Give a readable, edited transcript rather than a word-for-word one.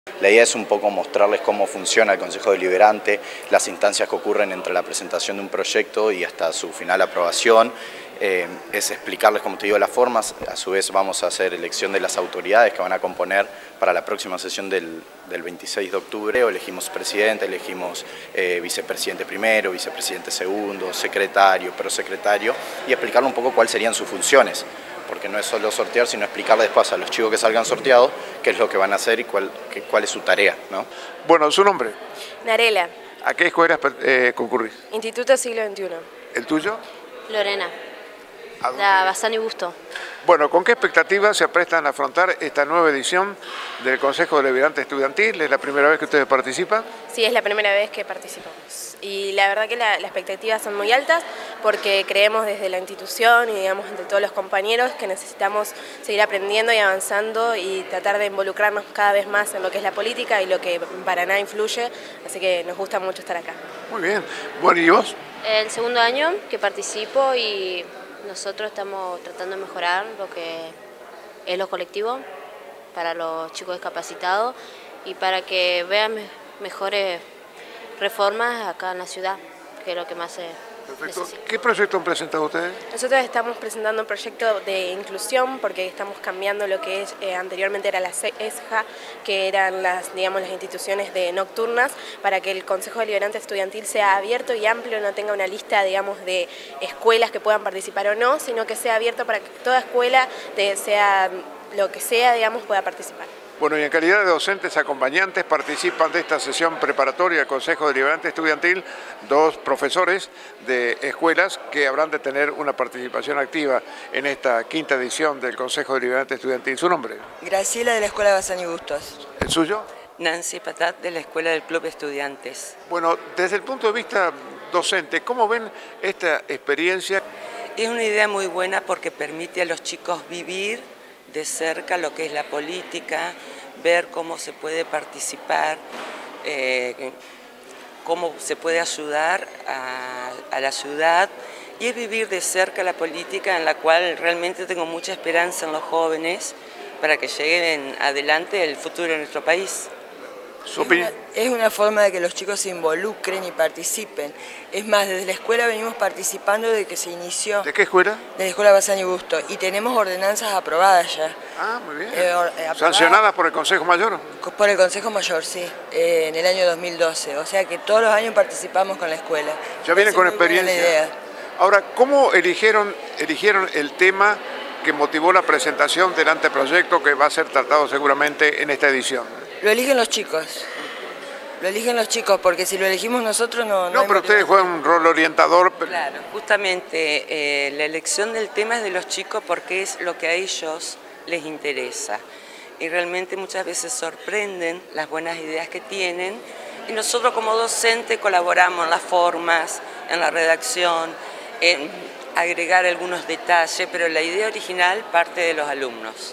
La idea es un poco mostrarles cómo funciona el Consejo Deliberante, las instancias que ocurren entre la presentación de un proyecto y hasta su final aprobación. Es explicarles, como te digo, las formas. A su vez vamos a hacer elección de las autoridades que van a componer para la próxima sesión del 26 de octubre. Elegimos presidente, elegimos vicepresidente primero, vicepresidente segundo, secretario, prosecretario, y explicarle un poco cuáles serían sus funciones. Porque no es solo sortear, sino explicarle después a los chicos que salgan sorteados qué es lo que van a hacer y cuál es su tarea, ¿no? Bueno, ¿su nombre? Narela. ¿A qué escuelas concurrís? Instituto Siglo XXI. ¿El tuyo? Lorena, la Bassani Busto. Bueno, ¿con qué expectativas se aprestan a afrontar esta nueva edición del Consejo Deliberante Estudiantil? ¿Es la primera vez que ustedes participan? Sí, es la primera vez que participamos. Y la verdad que las expectativas son muy altas porque creemos desde la institución y digamos entre todos los compañeros que necesitamos seguir aprendiendo y avanzando y tratar de involucrarnos cada vez más en lo que es la política y lo que en Paraná influye. Así que nos gusta mucho estar acá. Muy bien. Bueno, ¿y vos? El segundo año que participo y nosotros estamos tratando de mejorar lo que es lo colectivo para los chicos discapacitados y para que vean mejores reformas acá en la ciudad, que es lo que más se necesita. ¿Qué proyecto han presentado ustedes? Nosotros estamos presentando un proyecto de inclusión porque estamos cambiando lo que es, anteriormente era la ESJA, que eran digamos, las instituciones nocturnas, para que el Consejo Deliberante Estudiantil sea abierto y amplio, no tenga una lista digamos, de escuelas que puedan participar o no, sino que sea abierto para que toda escuela, sea lo que sea, digamos, pueda participar. Bueno, y en calidad de docentes acompañantes participan de esta sesión preparatoria del Consejo Deliberante Estudiantil dos profesores de escuelas que habrán de tener una participación activa en esta quinta edición del Consejo Deliberante Estudiantil. ¿Su nombre? Graciela, de la Escuela Bassani Bustos. ¿El suyo? Nancy Patat, de la Escuela del Club Estudiantes. Bueno, desde el punto de vista docente, ¿cómo ven esta experiencia? Es una idea muy buena porque permite a los chicos vivir de cerca lo que es la política, ver cómo se puede participar, cómo se puede ayudar a la ciudad, y es vivir de cerca la política, en la cual realmente tengo mucha esperanza en los jóvenes para que lleguen adelante el futuro de nuestro país. Es una forma de que los chicos se involucren y participen. Es más, desde la escuela venimos participando desde que se inició. ¿De qué escuela? De la Escuela Bassani Bustos. Y tenemos ordenanzas aprobadas ya. Ah, muy bien. ¿Sancionadas por el Consejo Mayor? Por el Consejo Mayor, sí, en el año 2012. O sea que todos los años participamos con la escuela. Ya vienen con experiencia. Ahora, ¿cómo eligieron el tema que motivó la presentación del anteproyecto que va a ser tratado seguramente en esta edición? Lo eligen los chicos. Lo eligen los chicos, porque si lo elegimos nosotros no... No, pero ustedes juegan un rol orientador. Claro, justamente la elección del tema es de los chicos porque es lo que a ellos les interesa. Y realmente muchas veces sorprenden las buenas ideas que tienen. Y nosotros como docentes colaboramos en las formas, en la redacción, en agregar algunos detalles, pero la idea original parte de los alumnos.